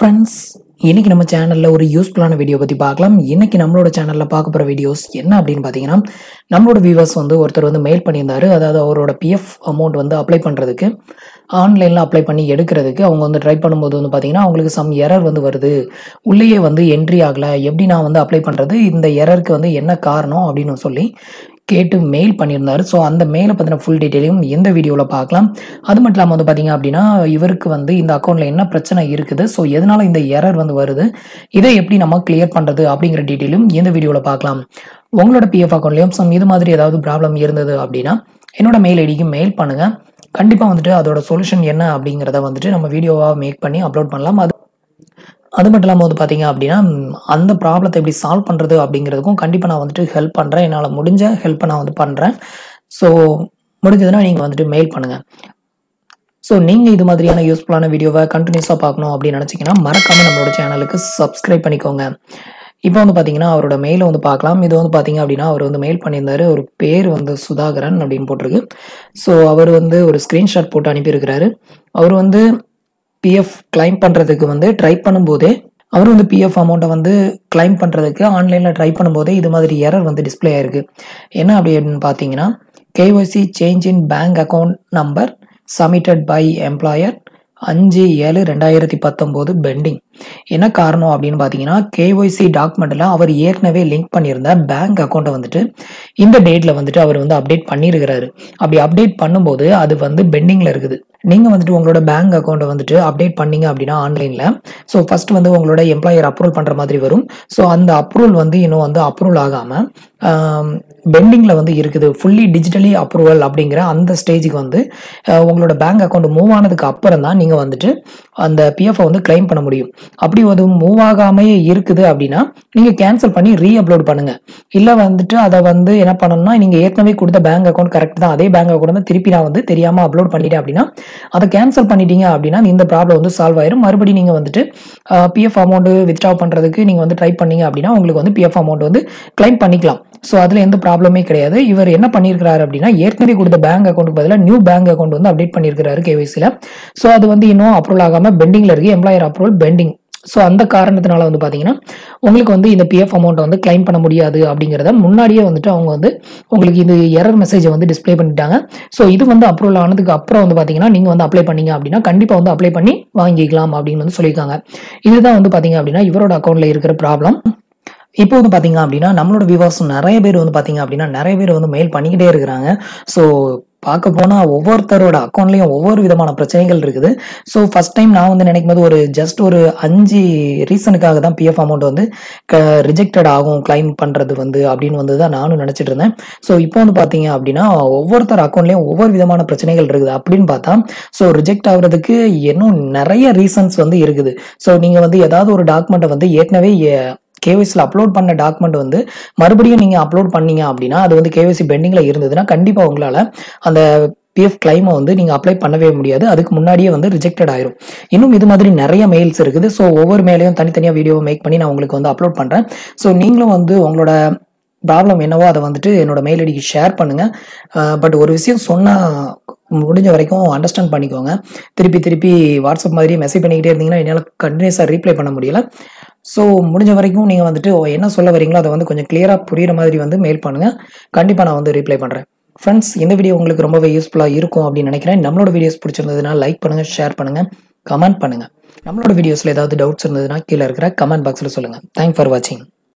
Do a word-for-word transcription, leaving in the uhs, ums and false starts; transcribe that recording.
Friends, இன்னைக்கு நம்ம சேனல்ல ஒரு யூஸ்ஃபுல்லான வீடியோ பத்தி பார்க்கலாம். இன்னைக்கு நம்மளோட சேனல்ல பார்க்க போற வீடியோஸ் என்ன அப்படின்னு பார்த்தீங்கன்னா, நம்மளோட வியூவர்ஸ் வந்து ஒருத்தர் வந்து மெயில் பண்ணியிருந்தாரு. அதாவது அவரோட பிஎஃப் அமௌண்ட் வந்து அப்ளை பண்றதுக்கு, ஆன்லைன்ல அப்ளை பண்ணி எடுக்கிறதுக்கு அவங்க வந்து ட்ரை பண்ணும்போது வந்து பார்த்தீங்கன்னா, அவங்களுக்கு சம் எரர் வந்து வருது. உள்ளேயே வந்து என்ட்ரி ஆகல. எப்படி நான் வந்து அப்ளை பண்றது? இந்த எரருக்கு வந்து என்ன காரணம்? அப்படின்னு சொல்லி கேட்டு மெயில் பண்ணியிருந்தாரு. ஸோ அந்த மெயில பத்தின ஃபுல் டீட்டெயிலையும் இந்த வீடியோல பார்க்கலாம். அது மட்டும் இல்லாம வந்து பார்த்தீங்க அப்படின்னா, இவருக்கு வந்து இந்த அக்கவுண்ட்ல என்ன பிரச்சனை இருக்குது? ஸோ எதனால இந்த எரர் வந்து வருது? இதை எப்படி நம்ம கிளியர் பண்றது? அப்படிங்கிற டீட்டெயிலும் இந்த வீடியோல பார்க்கலாம். உங்களோட பிஎஃப் அக்கவுண்ட்லயும் சம் இது மாதிரி ஏதாவது ப்ராப்ளம் இருந்தது அப்படின்னா, என்னோட மெயில் ஐடிக்கு மெயில் பண்ணுங்க. கண்டிப்பா வந்துட்டு அதோட சொல்யூஷன் என்ன அப்படிங்கிறத வந்துட்டு நம்ம வீடியோவா மேக் பண்ணி அப்லோட் பண்ணலாம். அது அது மட்டும் இல்லாம வந்து பார்த்தீங்க அப்படின்னா, ம், அந்த ப்ராப்ளத்த எப்படி சால்வ் பண்றது அப்படிங்கிறதுக்கும் கண்டிப்பா நான் வந்துட்டு ஹெல்ப் பண்றேன். என்னால முடிஞ்ச ஹெல்ப்ப நான் வந்து பண்றேன். ஸோ முடிஞ்சதுன்னா நீங்க வந்துட்டு மெயில் பண்ணுங்க. ஸோ நீங்க இது மாதிரியான யூஸ்ஃபுல்லான வீடியோவ கன்டினியூஸா பார்க்கணும் அப்படின்னு நினைச்சீங்கன்னா, மறக்காம நம்மளோட சேனலுக்கு சப்ஸ்கிரைப் பண்ணிக்கோங்க. இப்போ வந்து பார்த்தீங்கன்னா, அவரோட மெயில வந்து பார்க்கலாம். இது வந்து பார்த்தீங்க அப்படின்னா, அவர் வந்து மெயில் பண்ணியிருந்தாரு. அவரு பேர் வந்து சுதாகரன் அப்படின்னு போட்டிருக்கு. ஸோ அவர் வந்து ஒரு ஸ்கிரீன்ஷாட் போட்டு அனுப்பியிருக்கிறாரு. அவர் வந்து பிஎஃப் கிளைம் பண்றதுக்கு வந்து ட்ரை பண்ணும்போதே அவர் வந்து பிஎஃப் அமௌண்ட்டை வந்து கிளைம் பண்றதுக்கு ஆன்லைன்ல ட்ரை பண்ணும்போதே இது மாதிரி எரர் வந்து டிஸ்ப்ளே ஆயிருக்கு. என்ன அப்படின்னு பார்த்தீங்கன்னா, KYC change in bank account number submitted by employer அஞ்சு ஏழு ரெண்டாயிரத்தி பத்தொன்பது பெண்டிங். என்ன காரணம் அப்படின்னு பார்த்தீங்கன்னா, கேஒய்சி டாக்குமெண்ட்ல அவர் ஏற்கனவே லிங்க் பண்ணியிருந்த பேங்க் அக்கௌண்ட்டை வந்துட்டு இந்த டேட்ல வந்துட்டு அவர் வந்து அப்டேட் பண்ணியிருக்கிறாரு. அப்படி அப்டேட் பண்ணும்போது அது வந்து பெண்டிங்ல இருக்குது. நீங்க வந்துட்டு உங்களோட பேங்க் அக்கௌண்ட்டை வந்துட்டு அப்டேட் பண்ணீங்க அப்படின்னா ஆன்லைன்ல, ஸோ ஃபர்ஸ்ட் வந்து உங்களோட எம்ப்ளாயர் அப்ரூவல் பண்ற மாதிரி வரும். ஸோ அந்த அப்ரூவல் வந்து இன்னும் வந்து அப்ரூவல் ஆகாம பெண்டிங்ல வந்து இருக்குது. ஃபுல்லி டிஜிட்டலி அப்ரூவல் அப்படிங்கிற அந்த ஸ்டேஜுக்கு வந்து அஹ், உங்களோட பேங்க் அக்கௌண்ட் மூவ் ஆனதுக்கு அப்புறம் தான் நீங்க வந்துட்டு அந்த பிஎஃப் வந்து கிளைம் பண்ண முடியும். அப்படி அது மூவ் ஆகாமையே இருக்குது அப்படின்னா நீங்க கேன்சல் பண்ணி ரீ அப்லோட் பண்ணுங்க. இல்ல வந்துட்டு அதை வந்து என்ன பண்ணணும்னா, நீங்க ஏற்கனவே கொடுத்த பேங்க் அக்கௌண்ட் கரெக்ட் தான், அதே பேங்க் அக்கௌண்ட் தான் திருப்பி நான் வந்து தெரியாம அப்லோட் பண்ணிட்டேன் அப்படின்னா அதை கேன்சல் பண்ணிட்டீங்க அப்படின்னா இந்த ப்ராப்ளம் வந்து சால்வ் ஆயிரும். மறுபடியும் நீங்க வந்துட்டு பிஎஃப் அமௌண்ட் வித்ட்ரா பண்றதுக்கு நீங்க வந்து ட்ரை பண்ணீங்க அப்படின்னா உங்களுக்கு வந்து பிஎஃப் அமௌண்ட் வந்து கிளைம் பண்ணிக்கலாம். ஸோ அதுல எந்த ப்ராப்ளமே கிடையாது. இவர் என்ன பண்ணியிருக்கிறாரு அப்படின்னா, ஏற்கனவே கொடுத்த பேங்க் அக்கௌண்ட்டுக்கு பதிலாக நியூ பேங்க் அக்கௌண்ட் வந்து அப்டேட் பண்ணியிருக்கிறாரு கேஒய்சில. ஸோ அது வந்து இன்னும் அப்ரூவல் ஆகாம பெண்டிங்ல இருக்கு. Employer approval bending. ஸோ அந்த காரணத்தினால வந்து பாத்தீங்கன்னா, உங்களுக்கு வந்து இந்த பிஎஃப் அமௌண்ட் வந்து கிளைம் பண்ண முடியாது அப்படிங்கிறத முன்னாடியே வந்துட்டு அவங்க வந்து உங்களுக்கு இது எரர் மெசேஜை வந்து டிஸ்ப்ளே பண்ணிட்டாங்க. ஸோ இது வந்து அப்ரூவல் ஆனதுக்கு அப்புறம் வந்து பாத்தீங்கன்னா, நீங்க வந்து அப்ளை பண்ணீங்க அப்படின்னா கண்டிப்பா வந்து அப்ளை பண்ணி வாங்கிக்கலாம் அப்படின்னு வந்து சொல்லியிருக்காங்க. இதுதான் வந்து பாத்தீங்க அப்படின்னா இவரோட அக்கௌண்ட்ல இருக்கிற ப்ராப்ளம். இப்போ வந்து பாத்தீங்க அப்படின்னா, நம்மளோட வியூவர்ஸ் நெறைய பேர் வந்து பாத்தீங்க அப்படின்னா, நெறைய பேர் வந்து மெயில் பண்ணிக்கிட்டே இருக்கிறாங்க. ஸோ பார்க்க போனா ஒவ்வொருத்தரோட அக்கௌண்ட்லயும் ஒவ்வொரு விதமான பிரச்சனைகள் இருக்குது. ஸோ ஃபர்ஸ்ட் டைம் நான் வந்து நினைக்கும்போது ஒரு ஜஸ்ட் ஒரு அஞ்சு ரீசனுக்காக தான் பிஎஃப் அமௌண்ட் வந்து ரிஜெக்டட் ஆகும் கிளைம் பண்றது வந்து அப்படின்னு வந்து தான் நானும் நினைச்சிட்டு இருந்தேன். ஸோ இப்போ வந்து பாத்தீங்க அப்படின்னா, ஒவ்வொருத்தர் அக்கௌண்ட்லயும் ஒவ்வொரு விதமான பிரச்சனைகள் இருக்குது. அப்படின்னு பார்த்தா ஸோ ரிஜெக்ட் ஆகுறதுக்கு இன்னும் நிறைய ரீசன்ஸ் வந்து இருக்குது. ஸோ நீங்க வந்து ஏதாவது ஒரு டாக்குமெண்ட்டை வந்து ஏற்கனவே கேஒய்சில அப்லோட் பண்ண டாக்குமெண்ட் வந்து மறுபடியும் நீங்க அப்லோட் பண்ணீங்க அப்படின்னா அது வந்து கேஒய்சி பெண்டிங்ல இருந்ததுன்னா கண்டிப்பா உங்களால அந்த பிஎஃப் கிளைமை வந்து நீங்க அப்ளை பண்ணவே முடியாது. அதுக்கு முன்னாடியே வந்து ரிஜெக்டட் ஆயிரும். இன்னும் இது மாதிரி நிறைய மெயில்ஸ் இருக்குது. ஸோ ஒவ்வொரு மேலையும் தனித்தனியா வீடியோவை மேக் பண்ணி நான் உங்களுக்கு வந்து அப்லோட் பண்றேன். ஸோ நீங்களும் வந்து உங்களோட ப்ராப்ளம் என்னவோ அதை வந்துட்டு என்னோட மெயில் ஐடிக்கு ஷேர் பண்ணுங்க. பட் ஒரு விஷயம் சொன்னா முடிஞ்ச வரைக்கும் அண்டர்ஸ்டாண்ட் பண்ணிக்கோங்க. திருப்பி திருப்பி வாட்ஸ்அப் மாதிரி மெசேஜ் பண்ணிக்கிட்டே இருந்தீங்கன்னா என்னால் கண்டினியூஸாக ரீப்ளை பண்ண முடியல. ஸோ முடிஞ்ச வரைக்கும் நீங்கள் வந்துட்டு என்ன சொல்ல வரீங்களோ அதை வந்து கொஞ்சம் கிளியராக புரியுற மாதிரி வந்து மெயில் பண்ணுங்க. கண்டிப்பாக நான் வந்து ரீப்ளை பண்ணுறேன். ஃப்ரெண்ட்ஸ், இந்த வீடியோ உங்களுக்கு ரொம்பவே யூஸ்ஃபுல்லாக இருக்கும் அப்படின்னு நினைக்கிறேன். நம்மளோட வீடியோஸ் பிடிச்சிருந்ததுன்னா லைக் பண்ணுங்க, ஷேர் பண்ணுங்க, கமெண்ட் பண்ணுங்க. நம்மளோட வீடியோஸில் ஏதாவது டவுட்ஸ் இருந்ததுன்னா கீழே இருக்கிற கமெண்ட் பாக்ஸில் சொல்லுங்க. தேங்க்ஸ் ஃபார் வாட்சிங்.